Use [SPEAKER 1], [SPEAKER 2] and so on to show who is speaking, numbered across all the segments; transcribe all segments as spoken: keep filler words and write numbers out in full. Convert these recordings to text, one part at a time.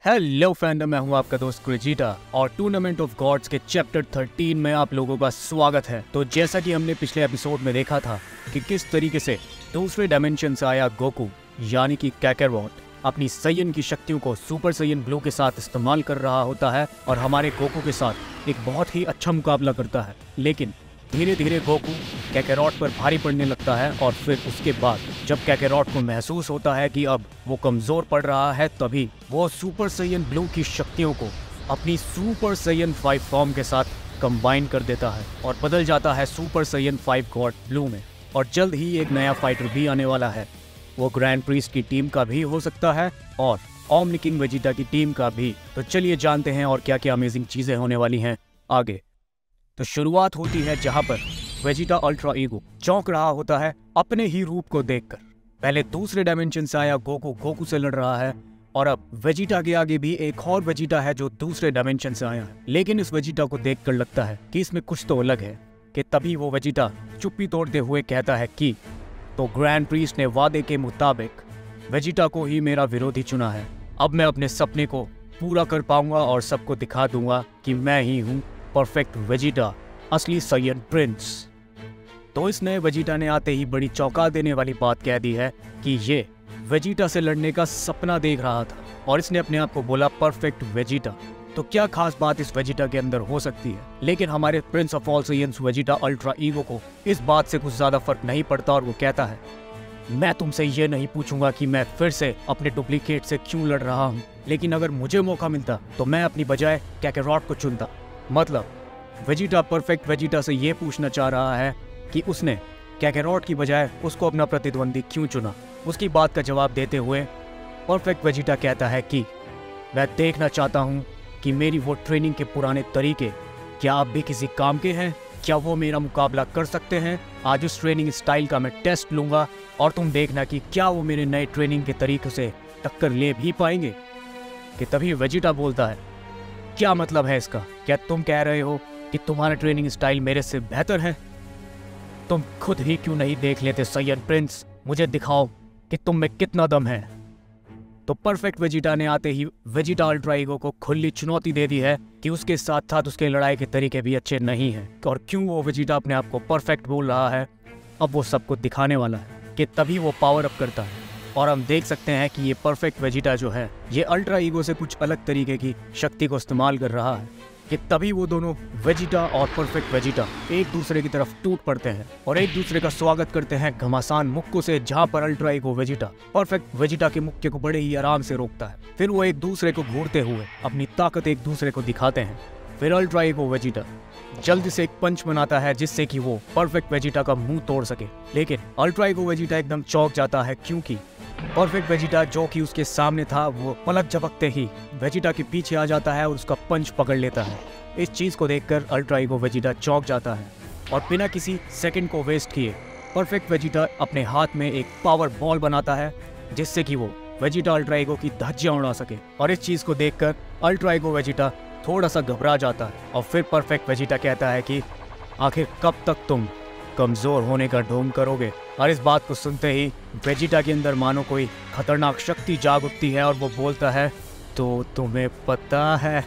[SPEAKER 1] Hello fandom, मैं हूं आपका दोस्त वेजिटा और टूर्नामेंट ऑफ गॉड्स के चैप्टर थर्टीन में आप लोगों का स्वागत है। तो जैसा कि हमने पिछले एपिसोड में देखा था कि किस तरीके से दूसरे डायमेंशन से आया गोकू यानी कि काकारोट अपनी सैयन की शक्तियों को सुपर सैयन ब्लू के साथ इस्तेमाल कर रहा होता है और हमारे गोकू के साथ एक बहुत ही अच्छा मुकाबला करता है। लेकिन धीरे धीरे गोकू काकारोट पर भारी पड़ने लगता है और फिर उसके बाद जब काकारोट को महसूस होता है कि अब वो कमजोर पड़ रहा है, तभी वो सुपर सैयन ब्लू की शक्तियों को अपनी सुपर सैयन फाइव फॉर्म के साथ कंबाइन कर देता है और बदल जाता है super Saiyan five god blue में। और जल्द ही एक नया फाइटर भी आने वाला है, वो ग्रैंड प्रीस्ट की टीम का भी हो सकता है और ओमनी किंग वेजिटा की टीम का भी। तो चलिए जानते हैं और क्या क्या अमेजिंग चीजें होने वाली हैं आगे। तो शुरुआत होती है जहां पर वेजिटा अल्ट्रा ईगो चौंक रहा होता है अपने ही रूप को देखकर। पहले दूसरे डायमेंशन से आया गोकू गोकू से लड़ रहा है और अब वेजिटा के आगे भी एक और वेजिटा है जो दूसरे डायमेंशन से आया है। लेकिन इस वेजिटा को देखकर लगता है कि इसमें कुछ तो अलग है कि तभी वो वेजिटा चुप्पी तोड़ते हुए कहता है कि तो ग्रैंड प्रीस्ट ने वादे के मुताबिक वेजिटा को ही मेरा विरोधी चुना है। अब मैं अपने सपने को पूरा कर पाऊंगा और सबको दिखा दूंगा कि मैं ही हूँ परफेक्ट वेजिटा, असली सैयन प्रिंस। तो इस नए वेजिटा ने आते ही बड़ी चौंका देने वाली बात कह दी है कि ये वेजिटा से लड़ने का सपना देख रहा था और इसने अपने आप को बोला परफेक्ट वेजिटा। तो क्या खास बात इस वेजिटा के अंदर हो सकती है? लेकिन हमारे prince of all Saiyans Vegeta ultra ego को इस बात से कुछ ज्यादा फर्क नहीं पड़ता और वो कहता है, मैं तुमसे ये नहीं पूछूंगा कि मैं फिर से अपने डुप्लीकेट से क्यों लड़ रहा हूँ, लेकिन अगर मुझे मौका मिलता तो मैं अपनी बजाय काकारोट को चुनता। मतलब वेजिटा परफेक्ट वेजिटा से ये पूछना चाह रहा है कि उसने काकारोट की बजाय उसको अपना प्रतिद्वंदी क्यों चुना। उसकी बात का जवाब देते हुए परफेक्ट वेजिटा कहता है कि मैं देखना चाहता हूँ कि मेरी वो ट्रेनिंग के पुराने तरीके क्या अब भी किसी काम के हैं, क्या वो मेरा मुकाबला कर सकते हैं। आज उस ट्रेनिंग स्टाइल का मैं टेस्ट लूँगा और तुम देखना कि क्या वो मेरे नए ट्रेनिंग के तरीक़ों से टक्कर ले भी पाएंगे। कि तभी वेजिटा बोलता है, क्या मतलब है इसका? क्या तुम कह रहे हो कि तुम्हारा ट्रेनिंग स्टाइल मेरे से बेहतर है? तुम खुद ही क्यों नहीं देख लेते सैयन प्रिंस? मुझे दिखाओ कि तुम में कितना दम है। तो परफेक्ट वेजिटा ने आते ही वेजिटा अल्ट्रा ईगो को खुली चुनौती दे दी है कि उसके साथ साथ उसके लड़ाई के तरीके भी अच्छे नहीं हैं और क्यों वो वेजिटा अपने आप को परफेक्ट बोल रहा है, अब वो सबको दिखाने वाला है। कि तभी वो पावर अप करता है और हम देख सकते हैं कि ये परफेक्ट वेजिटा जो है ये अल्ट्रा ईगो से कुछ अलग तरीके की शक्ति को इस्तेमाल कर रहा है। कि तभी वो दोनों वेजिटा और परफेक्ट वेजिटा एक दूसरे की तरफ टूट पड़ते हैं और एक दूसरे का स्वागत करते हैं घमासान मुक्कों से, जहां पर ultra ego Vegeta perfect Vegeta के मुक्के को बड़े ही आराम से रोकता है। फिर वो एक दूसरे को घूरते हुए अपनी ताकत एक दूसरे को दिखाते हैं। फिर अल्ट्रा ईगो वेजिटा जल्दी से एक पंच बनाता है जिससे कि वो परफेक्ट वेजिटा का मुंह तोड़ सके। लेकिन अल्ट्रा ईगो वेजिटा एकदम चौंक जाता है क्योंकि परफेक्ट वेजिटा जो कि उसके सामने था वो पलक झपकते ही वेजिटा के पीछे आ जाता है और उसका पंच पकड़ लेता है। इस चीज को देखकर अल्ट्रा ईगो वेजिटा चौंक जाता है और बिना किसी सेकंड को वेस्ट किए परफेक्ट वेजिटा अपने हाथ में एक पावर बॉल बनाता है जिससे कि वो वेजिटा अल्ट्रा ईगो की धज्जियां उड़ा सके। और इस चीज को देखकर अल्ट्रा ईगो वेजिटा थोड़ा सा घबरा जाता है और फिर परफेक्ट वेजिटा कहता है कि आखिर कब तक तुम कमजोर होने का ढोंग करोगे। और इस बात को सुनते ही वेजिटा के अंदर मानो कोई खतरनाक शक्ति जाग उठती है और वो बोलता है, तो तुम्हें पता है।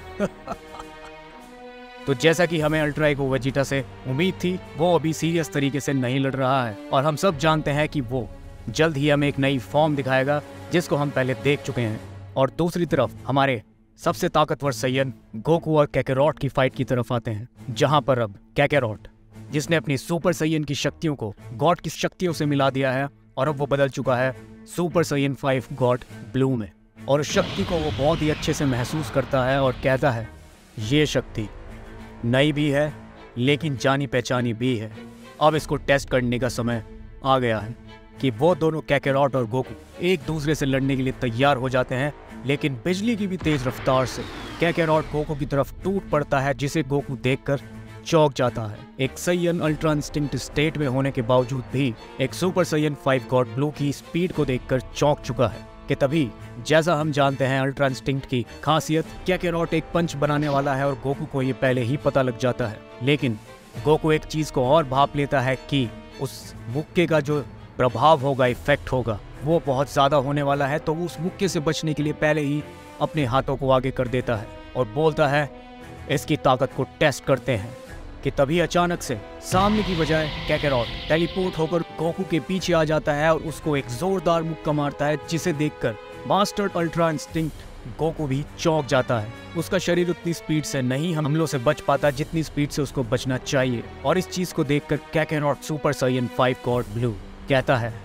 [SPEAKER 1] तो जैसा कि हमें अल्ट्रा ईगो वेजिटा से उम्मीद थी, वो अभी सीरियस तरीके से नहीं लड़ रहा है और हम सब जानते हैं कि वो जल्द ही हमें एक नई फॉर्म दिखाएगा जिसको हम पहले देख चुके हैं। और दूसरी तरफ हमारे सबसे ताकतवर सैयन गोकू और काकारोट की फाइट की तरफ आते हैं, जहां पर अब काकारोट जिसने अपनी सुपर सैयन की शक्तियों को गॉड की शक्तियों से मिला दिया है और अब वो बदल चुका है super Saiyan five god blue में। और उस शक्ति को वो बहुत ही अच्छे से महसूस करता है और कहता है, ये शक्ति नई भी है लेकिन जानी पहचानी भी है। अब इसको टेस्ट करने का समय आ गया है। कि वो दोनों काकारोट और गोकू एक दूसरे से लड़ने के लिए तैयार हो जाते हैं, लेकिन बिजली की भी तेज रफ्तार से काकारोट गोकू की तरफ टूट पड़ता है जिसे गोकू देखकर चौंक जाता है। एक सैयन अल्ट्रा इंस्टिंक्ट स्टेट में होने के बावजूद भी एक super Saiyan five god blue की स्पीड को देखकर चौंक चुका है। कि तभी जैसा हम जानते हैं अल्ट्रा इंस्टिंक्ट की खासियत, काकारोट एक पंच बनाने वाला है और गोकू को ये पहले ही पता लग जाता है। लेकिन गोकू एक चीज को और भाप लेता है कि उस मुक्के का जो प्रभाव होगा, इफेक्ट होगा, वो बहुत ज्यादा होने वाला है। तो उस मुक्के से बचने के लिए पहले ही अपने हाथों को आगे कर देता है और बोलता है इसकी ताकत को टेस्ट करते हैं कि तभी अचानक से सामने की बजाय कैकेरॉट टेलीपोर्ट होकर गोकू के पीछे आ जाता है और उसको एक जोरदार मुक्का मारता है, जिसे देखकर मास्टर अल्ट्रा इंस्टिंक्ट गोकू भी चौंक जाता है। उसका शरीर उतनी स्पीड से नहीं हमलों से बच पाता जितनी स्पीड से उसको बचना चाहिए, और इस चीज को देखकर Kakarot super Saiyan five god blue कहता है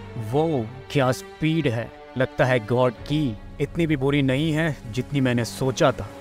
[SPEAKER 1] वो क्या स्पीड है, लगता है गॉड की इतनी भी बुरी नहीं है जितनी मैंने सोचा था।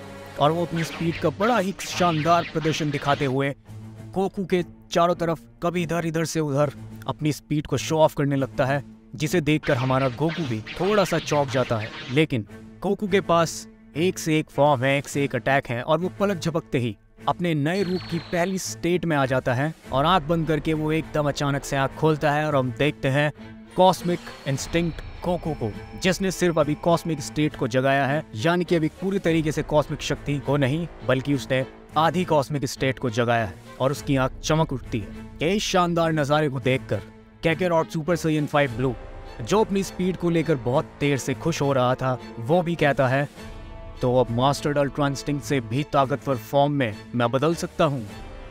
[SPEAKER 1] और वो अपनी स्पीड का बड़ा ही शानदार प्रदर्शन दिखाते हुए गोकू के चारों तरफ कभी इधर इधर से उधर अपनी स्पीड को शो ऑफ करने लगता है, जिसे देखकर हमारा गोकू भी थोड़ा सा चौंक जाता है। लेकिन गोकू के पास एक से एक फॉर्म है, एक से एक अटैक है, और वो पलक झपकते ही अपने नए रूप की पहली स्टेट में आ जाता है और आंख बंद करके वो एकदम अचानक से आंख खोलता है और हम देखते हैं कॉस्मिक इंस्टिंक्ट गोकू को, जिसने सिर्फ अभी कॉस्मिक स्टेट को जगाया है, यानी कि अभी पूरी तरीके से कॉस्मिक शक्ति को नहीं बल्कि उसने आधी कॉस्मिक स्टेट को जगाया है और उसकी आंख चमक उठती है। इस शानदार नजारे को देखकर Kakarot super Saiyan five blue, जो अपनी स्पीड को लेकर बहुत देर से खुश हो रहा था, वो भी कहता है तो अब मास्टर अल्ट्रा इंस्टिंक्ट से भी ताकतवर फॉर्म में मैं बदल सकता हूँ।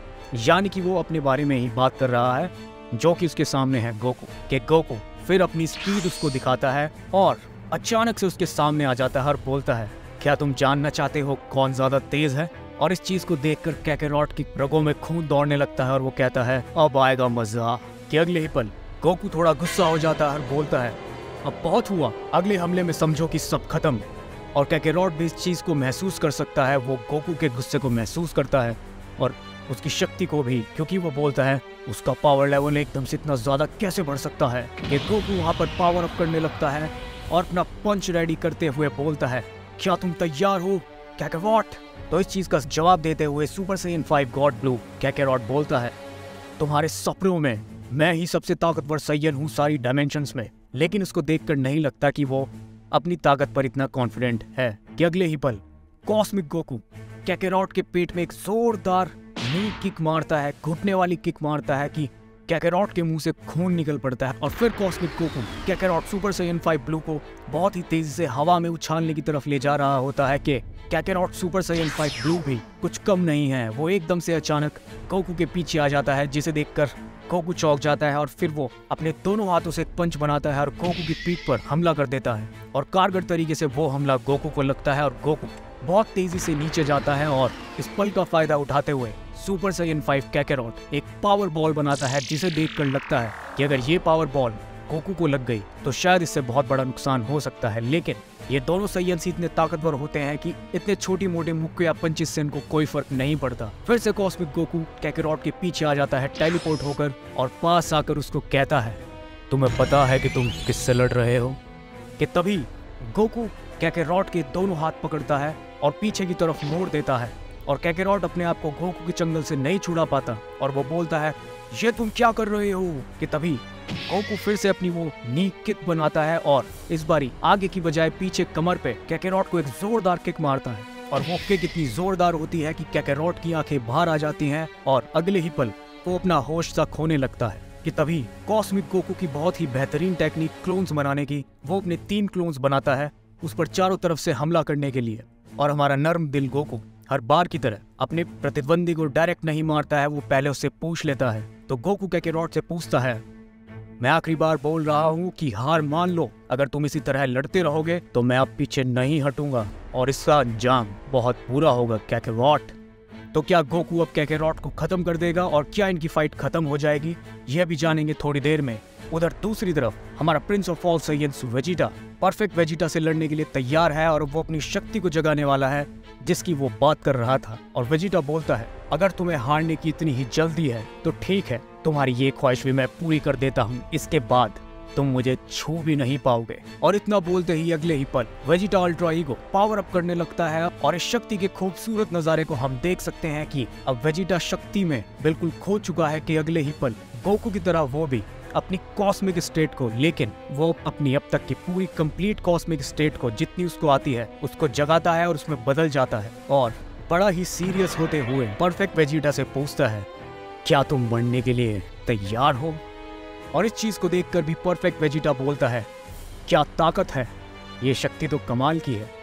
[SPEAKER 1] यानी कि वो अपने बारे में ही बात कर रहा है, जो कि उसके सामने है गोकू के गोकू फिर अपनी स्पीड उसको दिखाता है और अचानक से उसके सामने आ जाता है और बोलता है क्या तुम जानना चाहते हो कौन ज्यादा तेज है। और इस चीज को देखकर कैकेरॉट की रगों में खून दौड़ने लगता है और वो कहता है अब आएगा मजा। कि अगले ही पल गोकू थोड़ा गुस्सा हो जाता है और बोलता है अब बहुत हुआ, अगले हमले में समझो कि सब खत्म। और कैकेरॉट भी इस चीज को महसूस कर सकता है, वो गोकू के गुस्से को महसूस करता है और उसकी शक्ति को भी, क्योंकि वो बोलता है उसका पावर लेवल एकदम से इतना ज्यादा कैसे बढ़ सकता है। कि गोकू वहां पर पावर अप करने लगता है और अपना पंच रेडी करते हुए बोलता है क्या तुम तैयार हो कैकेरॉट। तो इस चीज का जवाब देते हुए super Saiyan five god blue Kakarot बोलता है तुम्हारे सपनों में मैं ही सबसे ताकतवर साइयन हूँ सारी डायमेंशंस में। लेकिन उसको देखकर नहीं लगता कि वो अपनी ताकत पर इतना कॉन्फिडेंट है कि अगले ही पल कॉस्मिक गोकू कैकेरॉट के पेट में एक जोरदार नी किक मारता है, घुटने वाली किक मारता है कि कैकेरॉट के मुंह से खून निकल पड़ता है। और फिर cosmic Goku Kakarot super Saiyan five blue को बहुत ही तेजी से हवा में उछालने की तरफ ले जा रहा होता है कि Kakarot super Saiyan five blue भी कुछ कम नहीं है। वो एकदम से अचानक गोकू के पीछे आ जाता है, जिसे देखकर गोकू चौंक जाता है और फिर वो अपने दोनों हाथों से एक पंच बनाता है और गोकू की पीठ पर हमला कर देता है। और कारगर तरीके से वो हमला गोकू को लगता है और गोकू बहुत तेजी से नीचे जाता है और इस पल का फायदा उठाते हुए सुपर साइयन फाइव कैकेरॉट एक पावर बॉल बनाता है, जिसे देखकर लगता है कि अगर ये पावर बॉल गोकू को लग गई तो शायद इससे बहुत बड़ा नुकसान हो सकता है। लेकिन ये दोनों साइयन्स इतने ताकतवर होते हैं कि इतने छोटी मोटे मुक्के या पंचिस से इनको कोई फर्क नहीं पड़ता। फिर से कॉस्मिक गोकू कैकेरॉट के पीछे आ जाता है टेलीपोर्ट होकर और पास आकर उसको कहता है तुम्हें पता है कि तुम किससे लड़ रहे हो। कि तभी गोकू कैकेरॉट के दोनों हाथ पकड़ता है और पीछे की तरफ मोड़ देता है और कैकेरॉट अपने आप को गोकू के चंगल से नहीं छुड़ा पाता और वो बोलता है ये तुम क्या कर रहे हो। कि तभी गोकू फिर से अपनी वो नी किक बनाता है और इस बारी आगे की बजाय पीछे कमर पे कैकेरॉट को एक जोरदार किक मारता है और वो किक इतनी जोरदार होती है कि कैकेरॉट की आंखें बाहर आ जाती हैं और अगले ही पल वो अपना होश सा खोने लगता है। कि तभी कॉस्मिक गोकू की बहुत ही बेहतरीन टेक्निक क्लोन्स बनाने की, वो अपने तीन क्लोन्स बनाता है उस पर चारों तरफ से हमला करने के लिए। और हमारा नर्म दिल गोकू हर बार की तरह अपने प्रतिद्वंदी को डायरेक्ट नहीं मारता है, वो पहले उससे पूछ लेता है। तो गोकू कैकेरॉट से पूछता है मैं आखिरी बार बोल रहा हूँ कि हार मान लो, अगर तुम इसी तरह लड़ते रहोगे तो मैं अब पीछे नहीं हटूंगा और इसका अंजाम बहुत बुरा होगा कैकेरॉट। तो क्या गोकू अब कैकेरॉट को खत्म कर देगा और क्या इनकी फाइट खत्म हो जाएगी, यह भी जानेंगे थोड़ी देर में। उधर दूसरी तरफ हमारा prince of all Saiyans Vegeta perfect Vegeta से लड़ने के लिए तैयार है और वो अपनी शक्ति को जगाने वाला है जिसकी वो बात कर रहा था। और वेजिटा बोलता है अगर तुम्हें हारने की इतनी ही जल्दी है तो ठीक है, तुम्हारी ये ख्वाहिश भी मैं पूरी कर देता हूँ, इसके बाद तुम मुझे छू भी नहीं पाओगे। और इतना बोलते ही अगले ही पल Vegeta ultra ego power up करने लगता है और इस शक्ति के खूबसूरत नजारे को हम देख सकते हैं कि अब वेजिटा शक्ति में बिल्कुल खो चुका है। कि अगले ही पल गोकू की तरह वो भी अपनी कॉस्मिक स्टेट को, लेकिन वो अपनी अब तक की पूरी कंप्लीट कॉस्मिक स्टेट को जितनी उसको आती है उसको जगाता है और उसमें बदल जाता है। और बड़ा ही सीरियस होते हुए परफेक्ट वेजिटा से पूछता है क्या तुम मरने के लिए तैयार हो। और इस चीज को देखकर भी परफेक्ट वेजिटा बोलता है क्या ताकत है, ये शक्ति तो कमाल की है,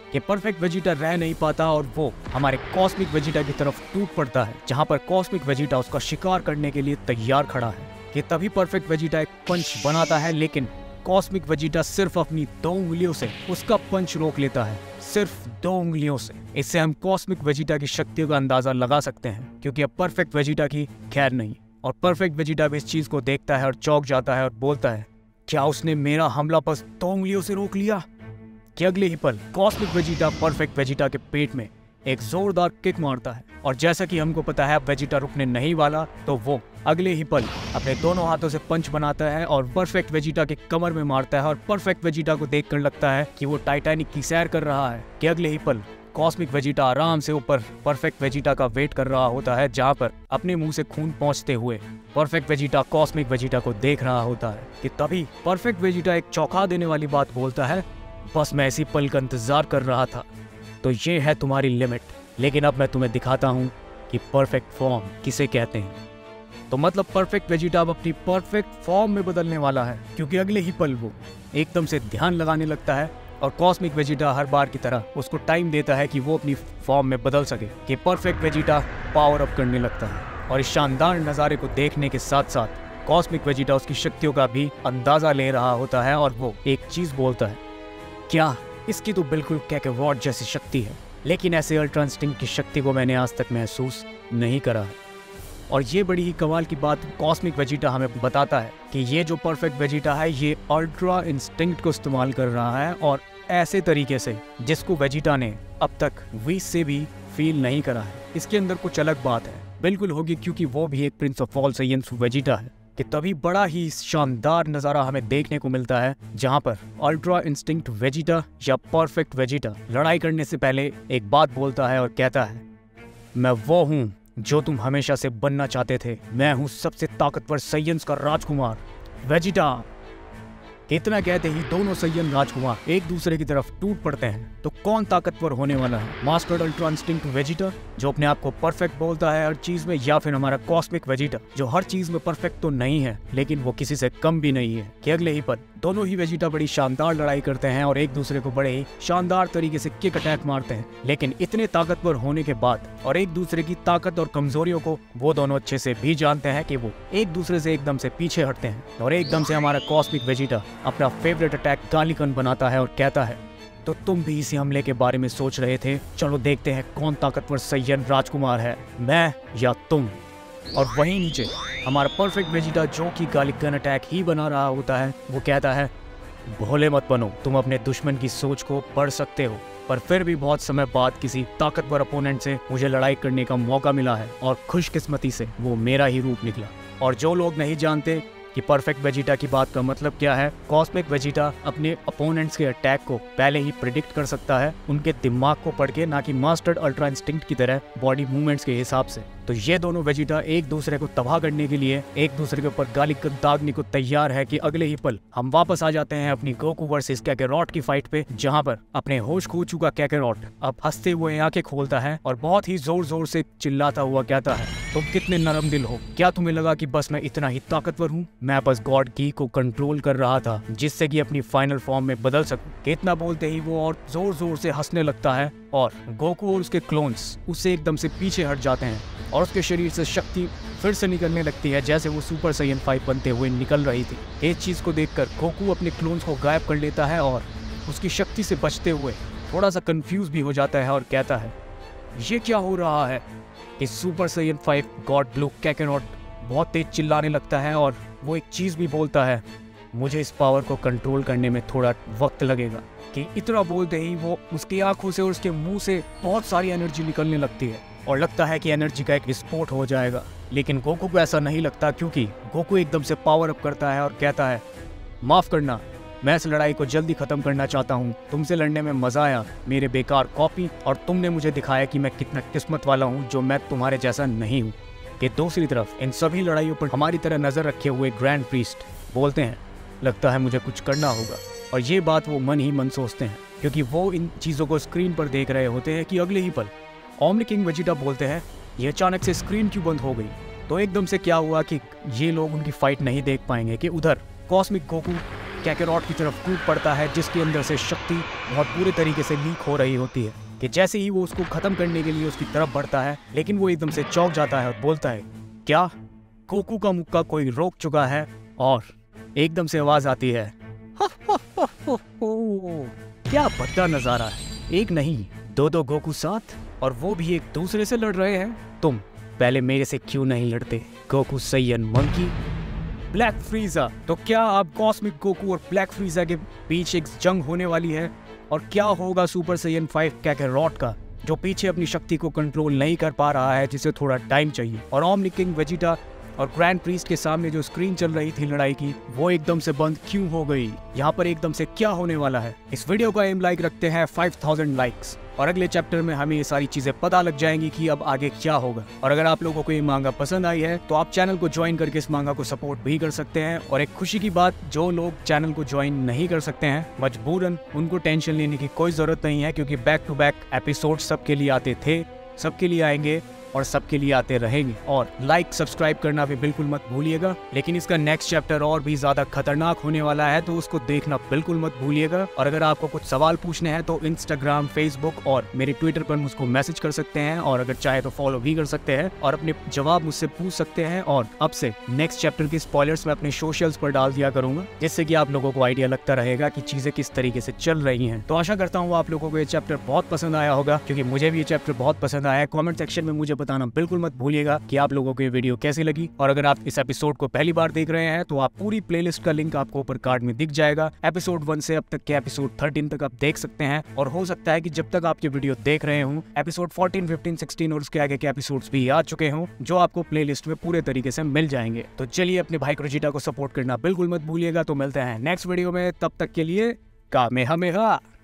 [SPEAKER 1] कि परफेक्ट वेजिटा रह नहीं पाता और वो हमारे कॉस्मिक वेजिटा की तरफ टूट पड़ता है, जहाँ पर कॉस्मिक वेजिटा उसका शिकार करने के लिए तैयार खड़ा है। कि तभी परफेक्ट वेजिटा एक पंच बनाता है, लेकिन कॉस्मिक वेजिटा सिर्फ अपनी दो उंगलियों से उसका पंच रोक लेता है, सिर्फ दो उंगलियों से। इससे हम कॉस्मिक वेजिटा की शक्तियों का अंदाजा लगा सकते हैं, क्योंकि अब परफेक्ट वेजिटा की खैर नहीं। और परफेक्ट वेजिटा भी इस चीज को देखता है और चौंक जाता है और बोलता है, क्या उसने मेरा हमला बस दो उंगलियों से रोक लिया? कि अगले ही पल कॉस्मिक वेजिटा परफेक्ट वेजिटा के पेट में एक जोरदार किक मारता है, और जैसा कि हमको पता है अब वेजिटा रुकने नहीं वाला, तो वो अगले ही पल अपने दोनों हाथों से पंच बनाता है और परफेक्ट वेजिटा के कमर में मारता है। और परफेक्ट वेजिटा को देखकर लगता है कि वो टाइटैनिक की सैर कर रहा है। कि अगले ही पल कॉस्मिक वेजिटा आराम से ऊपर परफेक्ट वेजिटा का वेट कर रहा होता है, जहाँ पर अपने मुंह से खून पहुंचते हुए परफेक्ट वेजिटा कॉस्मिक वेजिटा को देख रहा होता है। कि तभी परफेक्ट वेजिटा एक चौंका देने वाली बात बोलता है, बस मैं इसी पल का इंतजार कर रहा था। तो ये है तुम्हारी लिमिट, लेकिन अब मैं तुम्हें दिखाता हूँ कि परफेक्ट फॉर्म किसे कहते हैं। तो मतलब परफेक्ट वेजिटा अब अपनी परफेक्ट फॉर्म में बदलने वाला है, क्योंकि अगले ही पल वो एकदम से ध्यान लगाने लगता है और कॉस्मिक वेजिटा हर बार की तरह उसको टाइम देता है कि वो अपनी फॉर्म में बदल सके। कि परफेक्ट वेजिटा पावर अप करने लगता है और इस शानदार नज़ारे को देखने के साथ साथ कॉस्मिक वेजिटा उसकी शक्तियों का भी अंदाजा ले रहा होता है, और वो एक चीज बोलता है, क्या इसकी तो बिल्कुल कैकेरॉट जैसी शक्ति है, लेकिन ऐसे अल्ट्रा इंस्टिंक्ट की शक्ति को मैंने आज तक महसूस नहीं करा है। और ये बड़ी ही कमाल की बात कॉस्मिक वेजिटा हमें बताता है कि ये जो परफेक्ट वेजिटा है ये अल्ट्रा इंस्टिंक्ट को इस्तेमाल कर रहा है, और ऐसे तरीके से जिसको वेजिटा ने अब तक वीस से भी फील नहीं करा है। इसके अंदर कुछ अलग बात है, बिल्कुल होगी, क्योंकि वो भी एक prince of all Saiyans Vegeta है। कि तभी बड़ा ही शानदार नज़ारा हमें देखने को मिलता है, जहां पर अल्ट्रा इंस्टिंक्ट वेजिटा या परफेक्ट वेजिटा लड़ाई करने से पहले एक बात बोलता है और कहता है, मैं वो हूं जो तुम हमेशा से बनना चाहते थे, मैं हूं सबसे ताकतवर साइयन्स का राजकुमार वेजिटा। इतना कहते ही दोनों सय्यन राजकुमार एक दूसरे की तरफ टूट पड़ते हैं। तो कौन ताकतवर होने वाला है, मास्टर्ड अल्ट्रा इंस्टिंक्ट वेजिटा जो अपने आप को परफेक्ट बोलता है हर चीज में, या फिर हमारा कॉस्मिक वेजिटा जो हर चीज में परफेक्ट तो नहीं है लेकिन वो किसी से कम भी नहीं है। कि अगले ही पल दोनों ही वेजिटा बड़ी शानदार लड़ाई करते हैं और एक दूसरे को बड़े ही शानदार तरीके से किक अटैक मारते हैं। लेकिन इतने ताकतवर होने के बाद और एक दूसरे की ताकत और कमजोरियों को वो दोनों अच्छे से भी जानते हैं कि वो एक दूसरे से एकदम से पीछे हटते हैं। और एकदम से हमारा कॉस्मिक वेजिटा अपना फेवरेट अटैक गालिकन बनाता है और कहता है, तो तुम भी इसी हमले के बारे में सोच रहे थे, चलो देखते हैं कौन ताकतवर सय्यन राजकुमार है, मैं या तुम। और वहीं नीचे हमारा परफेक्ट वेजिटा जो कि गालिकन अटैक ही बना रहा होता है, वो कहता है, भोले मत बनो, तुम अपने दुश्मन की सोच को पढ़ सकते हो। पर फिर भी बहुत समय बाद किसी ताकतवर अपोनेंट से मुझे लड़ाई करने का मौका मिला है और खुशकिस्मती से वो मेरा ही रूप निकला। और जो लोग नहीं जानते कि परफेक्ट वेजिटा की बात का मतलब क्या है, कॉस्मिक वेजिटा अपने अपोनेंट्स के अटैक को पहले ही प्रिडिक्ट कर सकता है, उनके दिमाग को पढ़ के, ना कि मास्टर्ड अल्ट्रा इंस्टिंक्ट की तरह बॉडी मूवमेंट्स के हिसाब से। तो ये दोनों वेजिटा एक दूसरे को तबाह करने के लिए एक दूसरे के ऊपर गालिकन दागने को तैयार है। कि अगले ही पल हम वापस आ जाते हैं अपनी गोकू वर्सेस कैकेरॉट की फाइट पे, जहां पर अपने होश खो चुका कैकेरॉट अब हंसते हुए आंखें खोलता है और बहुत ही जोर जोर से चिल्लाता हुआ कहता है, तुम कितने नरम दिल हो, क्या तुम्हें लगा कि बस मैं इतना ही ताकतवर हूँ? मैं बस गॉड की को कंट्रोल कर रहा था जिससे कि अपनी फाइनल फॉर्म में बदल सकूं। इतना बोलते ही वो और जोर जोर से हंसने लगता है और गोकू और उसके क्लोन्स उससे एकदम से पीछे हट जाते हैं और उसके शरीर से शक्ति फिर से निकलने लगती है जैसे वो सुपर साइयन फाइव बनते हुए निकल रही थी। इस चीज को देखकर गोकू अपने क्लोन्स को गायब कर लेता है और उसकी शक्ति से बचते हुए थोड़ा सा कंफ्यूज भी हो जाता है और कहता है, ये क्या हो रहा है? कि super Saiyan five god blue Kakarot बहुत तेज चिल्लाने लगता है और वो एक चीज भी बोलता है, मुझे इस पावर को कंट्रोल करने में थोड़ा वक्त लगेगा। कि इतना बोलते ही वो उसकी आंखों से और उसके मुंह से बहुत सारी एनर्जी निकलने लगती है और लगता है कि एनर्जी का एक विस्फोट हो जाएगा। लेकिन गोकू को ऐसा नहीं लगता, क्योंकि गोकू एकदम से पावर अप करता है और कहता है, माफ करना, मैं इस लड़ाई को जल्दी खत्म करना चाहता हूँ। तुमसे लड़ने में मजा आया मेरे बेकार कॉपी, और तुमने मुझे दिखाया कि मैं कितना किस्मत वाला हूँ जो मैं तुम्हारे जैसा नहीं हूँ। कि दूसरी तरफ इन सभी लड़ाइयों पर हमारी तरह नजर रखे हुए ग्रैंड प्रीस्ट बोलते हैं, लगता है मुझे कुछ करना होगा। और ये बात वो मन ही मन सोचते हैं, क्योंकि वो इन चीज़ों को स्क्रीन पर देख रहे होते हैं। कि अगले ही पल ओमनी किंग वेजिटा बोलते हैं, ये अचानक से स्क्रीन क्यों बंद हो गई? तो एकदम से क्या हुआ कि ये लोग उनकी फाइट नहीं देख पाएंगे। कि उधर कॉस्मिक गोकू कैकेरॉट की तरफ कूद पड़ता है, जिसके अंदर से शक्ति बहुत बुरे तरीके से लीक हो रही होती है कि जैसे ही वो उसको खत्म करने के लिए उसकी तरफ बढ़ता है, लेकिन वो एकदम से चौंक जाता है और बोलता है, क्या गोकू का मुक्का कोई रोक चुका है? और एकदम से आवाज आती है, हा, हा, हा, हा, क्या भद्दा नजारा है, एक नहीं दो दो गोकू साथ, और वो भी एक दूसरे से लड़ रहे हैं। तुम पहले मेरे से क्यों नहीं लड़ते Goku Saiyan monkey? Black Frieza. तो क्या अब कॉस्मिक गोकू और ब्लैक फ्रीजा के बीच एक जंग होने वाली है? और क्या होगा सुपर सैयन फाइव कैकेरॉट का, जो पीछे अपनी शक्ति को कंट्रोल नहीं कर पा रहा है, जिसे थोड़ा टाइम चाहिए? और ओमनी किंग, वेजिटा और ग्रैंड प्रीस्ट के सामने जो स्क्रीन चल रही थी लड़ाई की, वो एकदम से बंद क्यों हो गई? यहाँ पर एकदम से क्या होने वाला है? इस वीडियो का एम लाइक रखते हैं फाइव थाउजेंड लाइक्स, और अगले चैप्टर में हमें ये सारी चीजें पता लग जाएंगी कि अब आगे क्या होगा। और अगर आप लोगों को ये मांगा पसंद आई है तो आप चैनल को ज्वाइन करके इस मांगा को सपोर्ट भी कर सकते हैं। और एक खुशी की बात, जो लोग चैनल को ज्वाइन नहीं कर सकते हैं मजबूरन, उनको टेंशन लेने की कोई जरूरत नहीं है, क्योंकि बैक टू बैक एपिसोड सबके लिए आते थे, सबके लिए आएंगे और सबके लिए आते रहेंगे। और लाइक सब्सक्राइब करना भी बिल्कुल मत भूलिएगा। लेकिन इसका नेक्स्ट चैप्टर और भी ज्यादा खतरनाक होने वाला है, तो उसको देखना बिल्कुल मत भूलिएगा। और अगर आपको कुछ सवाल पूछने हैं तो इंस्टाग्राम, फेसबुक और मेरे ट्विटर पर मुझको मैसेज कर सकते हैं, और अगर चाहे तो फॉलो भी कर सकते हैं और अपने जवाब मुझसे पूछ सकते हैं। और अब से नेक्स्ट चैप्टर की स्पॉयलर्स मैं अपने सोशल्स पर डाल दिया करूंगा, जिससे कि आप लोगों को आइडिया लगता रहेगा कि चीजें किस तरीके से चल रही हैं। तो आशा करता हूँ आप लोगों को ये चैप्टर बहुत पसंद आया होगा, क्योंकि मुझे भी ये चैप्टर बहुत पसंद आया है। कमेंट सेक्शन में मुझे बताना बिल्कुल मत भूलिएगा कि आप लोगों को ये वीडियो कैसी लगी। और अगर आप इस एपिसोड को पहली बार देख रहे हैं तो आप पूरी प्लेलिस्ट का लिंक आपको ऊपर कार्ड में दिख जाएगा। एपिसोड वन से अब तक के एपिसोड थर्टीन तक आप देख सकते हैं, और हो सकता है कि जब तक आप ये वीडियो देख रहे हों एपिसोड फोर्टीन, फिफ्टीन, सिक्सटीन और उसके आगे के एपिसोड्स भी आ चुके हों, जो आपको प्लेलिस्ट में पूरे तरीके से मिल जाएंगे। तो चलिए अपने भाई क्रोजीटा को सपोर्ट करना बिल्कुल मत भूलिएगा। तो मिलते हैं नेक्स्ट वीडियो में, तब तक के लिए कामेहामेहा।